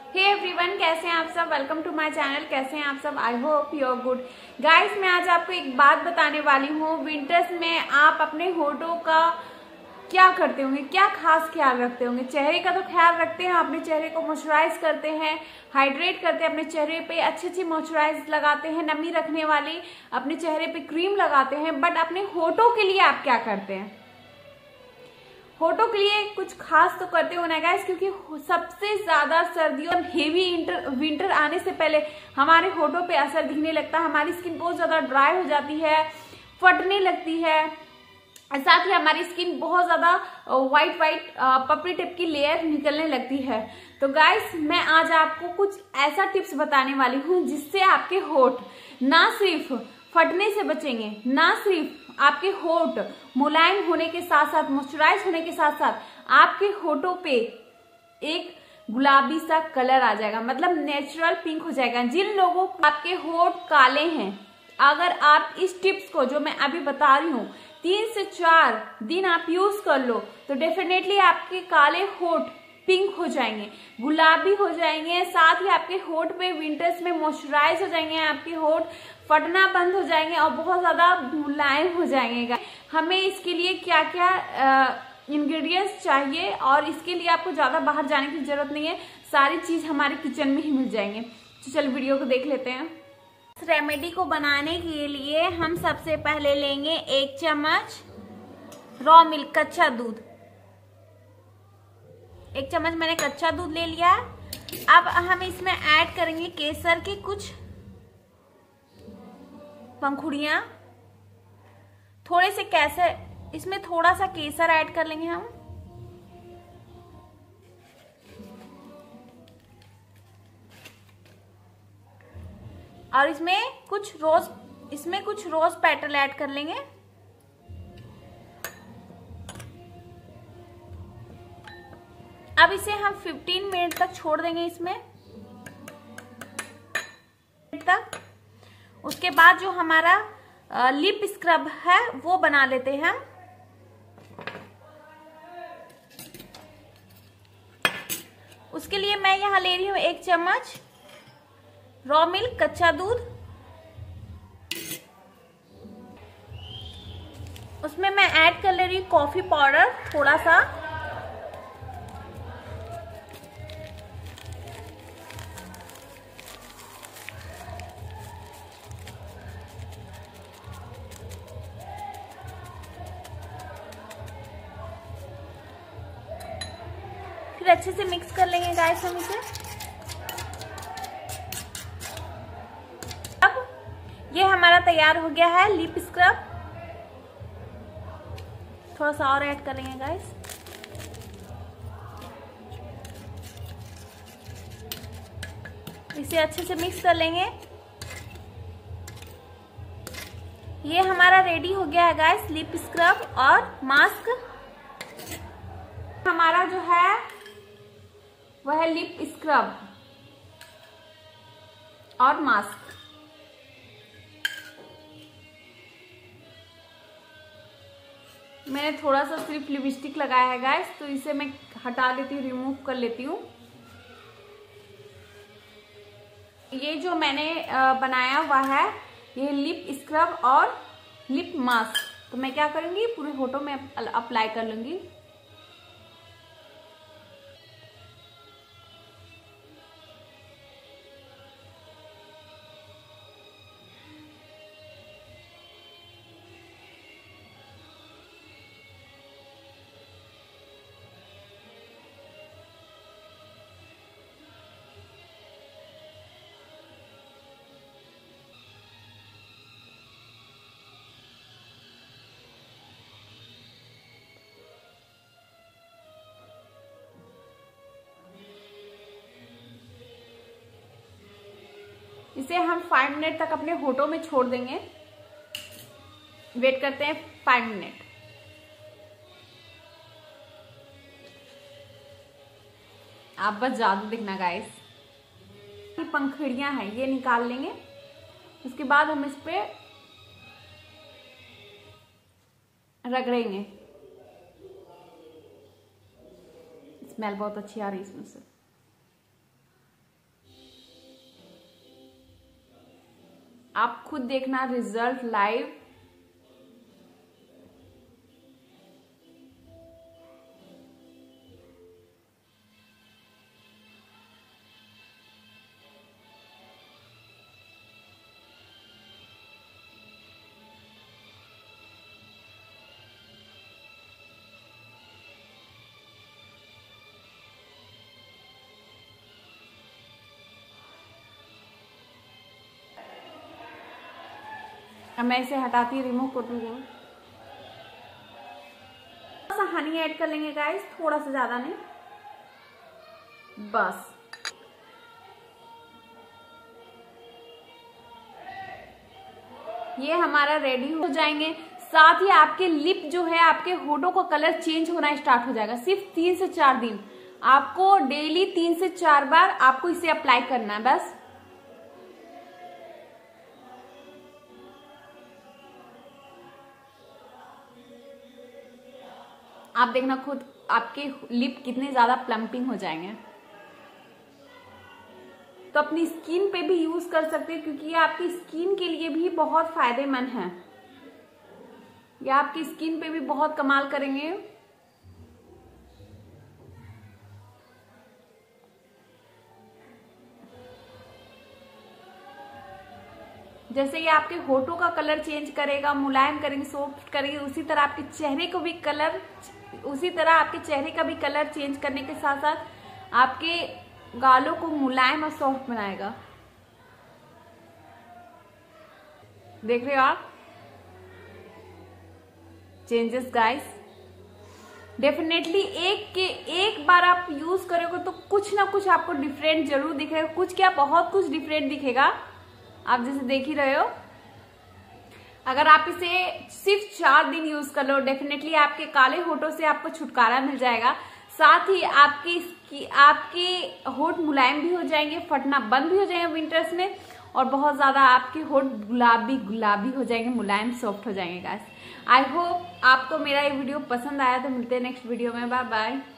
Hey everyone, कैसे हैं आप सब। Welcome to my channel. कैसे हैं आप सब। I hope you are good. Guys, मैं आज आपको एक बात बताने वाली हूँ। विंटर्स में आप अपने होठों का क्या करते होंगे, क्या खास ख्याल रखते होंगे। चेहरे का तो ख्याल रखते हैं, अपने चेहरे को मॉइस्चराइज करते हैं, हाइड्रेट करते हैं, अपने चेहरे पे अच्छी मॉइस्चराइज लगाते हैं, नमी रखने वाली अपने चेहरे पे क्रीम लगाते हैं। बट अपने होठों के लिए आप क्या करते हैं। होठों के लिए कुछ खास तो करते हो ना गाइस, क्योंकि सबसे ज्यादा सर्दियों हेवी विंटर आने से पहले हमारे होठों पे असर दिखने लगता है। हमारी स्किन बहुत ज्यादा ड्राई हो जाती है, फटने लगती है, साथ ही हमारी स्किन बहुत ज्यादा व्हाइट पपड़ी टिप की लेयर निकलने लगती है। तो गाइस, मैं आज आपको कुछ ऐसा टिप्स बताने वाली हूँ जिससे आपके होठ ना सिर्फ फटने से बचेंगे, ना सिर्फ आपके होठ मुलायम होने के साथ साथ मॉइस्चराइज होने के साथ साथ आपके होठों पे एक गुलाबी सा कलर आ जाएगा, मतलब नेचुरल पिंक हो जाएगा। जिन लोगों को आपके होठ काले हैं, अगर आप इस टिप्स को जो मैं अभी बता रही हूँ 3 से 4 दिन आप यूज कर लो तो डेफिनेटली आपके काले होठ पिंक हो जाएंगे, गुलाबी हो जाएंगे। साथ ही आपके होठ पे विंटर्स में मॉइस्चराइज हो जाएंगे, आपके होठ फटना बंद हो जाएंगे और बहुत ज्यादा मुलायम हो जाएंगे। हमें इसके लिए क्या क्या इंग्रेडिएंट्स चाहिए, और इसके लिए आपको ज्यादा बाहर जाने की जरूरत नहीं है, सारी चीज हमारे किचन में ही मिल जाएंगे। तो चल वीडियो को देख लेते हैं। इस रेमेडी को बनाने के लिए हम सबसे पहले लेंगे 1 चम्मच रॉ मिल्क, कच्चा दूध। 1 चम्मच मैंने कच्चा दूध ले लिया है। अब हम इसमें ऐड करेंगे केसर की कुछ पंखुड़ियां, थोड़े से केसर, इसमें थोड़ा सा केसर ऐड कर लेंगे हम। और इसमें कुछ रोज पेटल ऐड कर लेंगे। अब इसे हम 15 मिनट तक छोड़ देंगे इसमें तक। उसके बाद जो हमारा लिप स्क्रब है वो बना लेते हैं हम। उसके लिए मैं यहाँ ले रही हूँ 1 चम्मच रॉ मिल्क, कच्चा दूध। उसमें मैं ऐड कर ले रही हूँ कॉफी पाउडर थोड़ा सा, फिर अच्छे से मिक्स कर लेंगे गाइस हम इसे। अब ये हमारा तैयार हो गया है लिप स्क्रब। थोड़ा सा और ऐड कर लेंगे गाइस। इसे अच्छे से मिक्स कर लेंगे। ये हमारा रेडी हो गया है गाइस, लिप स्क्रब और मास्क। हमारा जो है वह है लिप स्क्रब और मास्क। मैंने थोड़ा सा सिर्फ लिपस्टिक लगाया है गाइस, तो इसे मैं हटा लेती हूँ, रिमूव कर लेती हूँ। ये जो मैंने बनाया हुआ है ये लिप स्क्रब और लिप मास्क, तो मैं क्या करूंगी पूरे होठों में अप्लाई कर लूंगी। इसे हम 5 मिनट तक अपने होठों में छोड़ देंगे। वेट करते हैं 5 मिनट। आप बस जादू देखना गाइस। ये पंखुड़ियां हैं, ये निकाल लेंगे। उसके बाद हम इस पे रगड़ेंगे। स्मेल बहुत अच्छी आ रही है इसमें से। आप खुद देखना रिजल्ट लाइव। अब मैं इसे हटाती रिमूव कर दूंगी। थोड़ा सा हनी ऐड कर लेंगे गाइस, थोड़ा सा, ज्यादा नहीं, बस। ये हमारा रेडी हो जाएंगे। साथ ही आपके लिप जो है, आपके होठों का कलर चेंज होना स्टार्ट हो जाएगा। सिर्फ 3 से 4 दिन आपको डेली 3 से 4 बार आपको इसे अप्लाई करना है बस। आप देखना खुद आपके लिप कितने ज्यादा प्लम्पिंग हो जाएंगे। तो अपनी स्किन पे भी यूज कर सकते हैं, क्योंकि ये आपकी स्किन के लिए भी बहुत फायदेमंद है। ये आपकी स्किन पे भी बहुत कमाल करेंगे। जैसे ये आपके होठों का कलर चेंज करेगा, मुलायम करेंगे, सॉफ्ट करेंगे, उसी तरह आपके चेहरे को भी कलर, उसी तरह आपके चेहरे का भी कलर चेंज करने के साथ साथ आपके गालों को मुलायम और सॉफ्ट बनाएगा। देख रहे हो आप चेंजेस गाइस। डेफिनेटली एक बार आप यूज करोगे तो कुछ ना कुछ आपको डिफरेंट जरूर दिखेगा। कुछ क्या, बहुत कुछ डिफरेंट दिखेगा। आप जैसे देख ही रहे हो। अगर आप इसे सिर्फ 4 दिन यूज कर लो, डेफिनेटली आपके काले होठों से आपको छुटकारा मिल जाएगा। साथ ही आपके होठ मुलायम भी हो जाएंगे, फटना बंद भी हो जाएंगे विंटर्स में, और बहुत ज्यादा आपके होठ गुलाबी हो जाएंगे, मुलायम सॉफ्ट हो जाएंगे गाइस। आई होप आपको मेरा ये वीडियो पसंद आया। तो मिलते हैं नेक्स्ट वीडियो में। Bye bye.